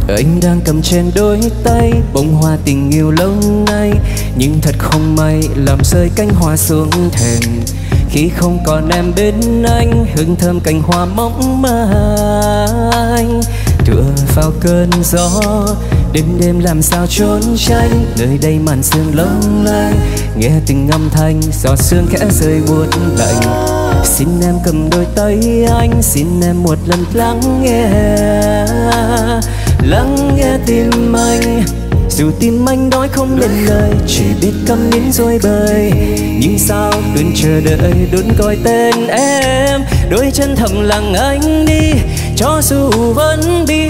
Anh đang cầm trên đôi tay bông hoa tình yêu lâu nay, nhưng thật không may làm rơi cánh hoa xuống thềm. Khi không còn em bên anh, hương thơm cành hoa mỏng manh tựa vào cơn gió. Đêm đêm làm sao trốn tránh, nơi đây màn sương long lanh, nghe từng âm thanh giọt sương khẽ rơi buốt lạnh. Xin em cầm đôi tay anh, xin em một lần lắng nghe tim anh. Dù tim anh nói không nên lời, chỉ biết câm nín rồi bời. Nhưng sao luôn chờ đợi đón gọi tên em, đôi chân thầm lặng anh đi cho dù vẫn biết.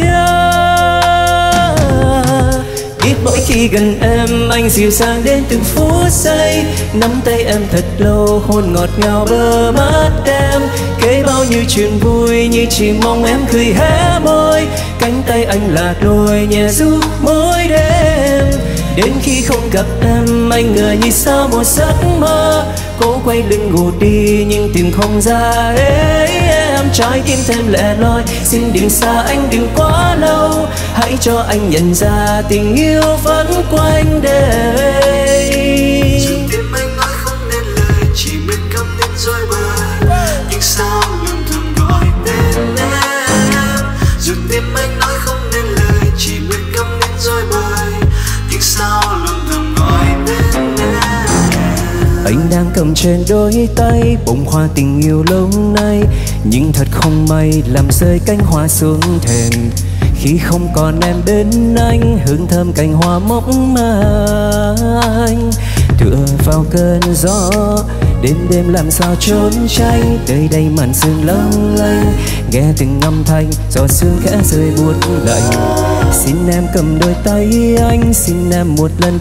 Biết mỗi khi gần em anh dịu dàng đến từng phút giây, nắm tay em thật lâu hôn ngọt ngào bờ mắt em. Kể bao nhiêu chuyện vui như chỉ mong em cười hé môi, cánh tay anh là đôi nhẹ ru mỗi đêm. Đến khi không gặp em anh ngỡ như sao một giấc mơ, cố quay lưng ngủ đi nhưng tìm không ra em. Trái tim thêm lẻ loi, xin đừng xa anh đừng quá lâu, hãy cho anh nhận ra tình yêu vẫn quanh đây. Dù tim anh nói không nên lời, chỉ biết câm nín rồi bời. Nhưng sao luôn thầm gọi tên em. Dù tim anh nói không nên lời, chỉ biết câm nín rồi bời. Nhưng sao luôn thầm gọi tên em. Anh đang cầm trên đôi tay bông hoa tình yêu lâu nay, nhưng thật không may làm rơi cánh hoa xuống thềm. Khi không còn em bên anh, hương thơm cành hoa mỏng manh tựa vào cơn gió. Đêm đêm làm sao trốn tránh, nơi đây màn sương long lanh, nghe từng âm thanh giọt sương khẽ rơi buốt lạnh. Xin em cầm đôi tay anh, xin em một lần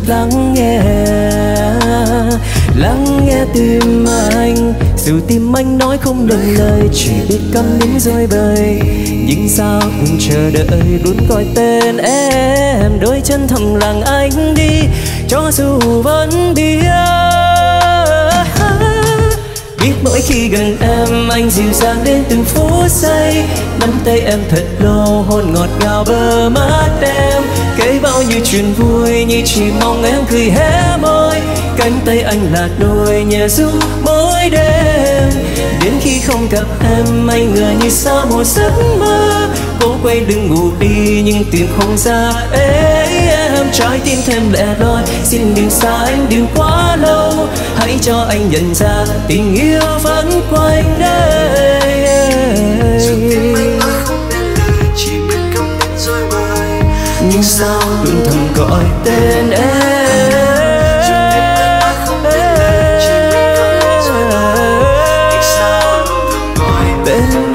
lắng nghe tim anh. Dù tim anh nói không nên lời, chỉ biết câm nín rồi bời. Nhưng sao đừng chờ đợi luôn gọi tên em, đôi chân thầm lặng anh đi cho dù vẫn biết. Biết mỗi khi gần em anh dịu dàng đến từng phút giây, nắm tay em thật lâu hôn ngọt ngào bờ mắt em. Kể bao nhiêu chuyện vui như chỉ mong em cười hé môi, cánh tay anh là đôi nhẹ ru mỗi đêm. Đến khi không gặp em anh ngỡ như sao một giấc mơ, cố quay lưng ngủ đi nhưng tìm không ra em. Trái tim thêm lẻ loi, xin đừng xa anh đừng quá lâu, hãy cho anh nhận ra tình yêu vẫn quanh đây. Dù tim anh nói không nên lời, chỉ biết câm nín rồi bời. Nhưng sao luôn thầm gọi tên em. Dù tim anh nói không nên lời, chỉ biết câm nín rồi bời. Nhưng sao luôn thầm gọi tên em.